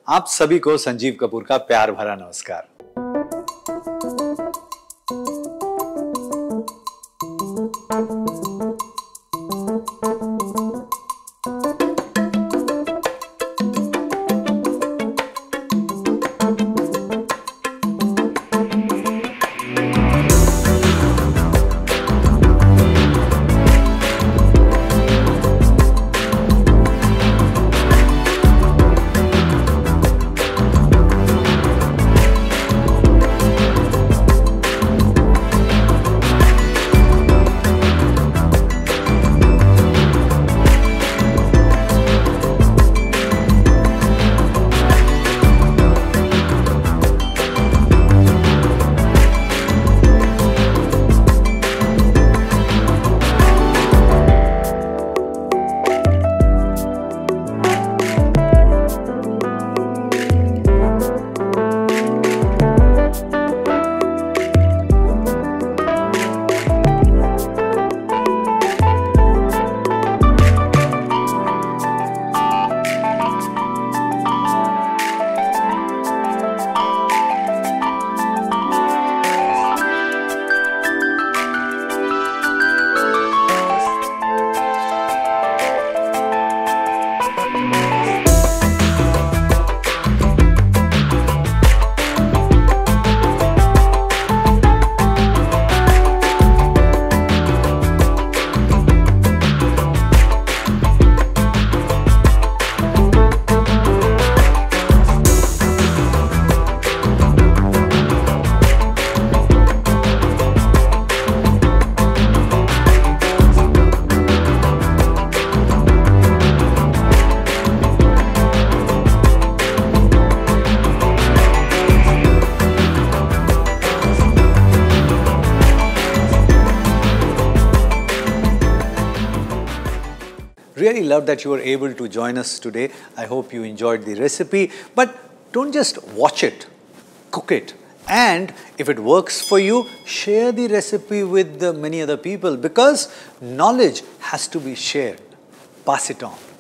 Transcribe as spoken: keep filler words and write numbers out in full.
आप सभी को संजीव कपूर का प्यार भरा नमस्कार। Really love that you were able to join us today. I hope you enjoyed the recipe, but don't just watch it, cook it. And if it works for you, share the recipe with the many other people, because knowledge has to be shared. Pass it on.